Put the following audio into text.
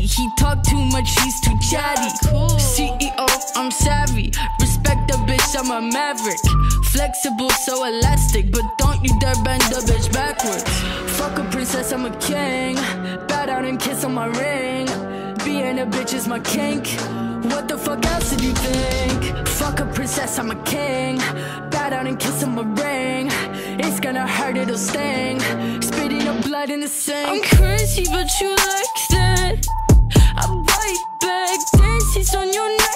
He talk too much, he's too chatty. CEO, I'm savvy. Respect the bitch, I'm a maverick. Flexible, so elastic, but don't you dare bend the bitch backwards. Fuck a princess, I'm a king. Bow down and kiss on my ring. Being a bitch is my kink. What the fuck else did you think? Fuck a princess, I'm a king. Bow down and kiss on my ring. It's gonna hurt, it'll sting. Spitting up blood in the sink. I'm crazy, but you like that. I bite back, dances on your neck.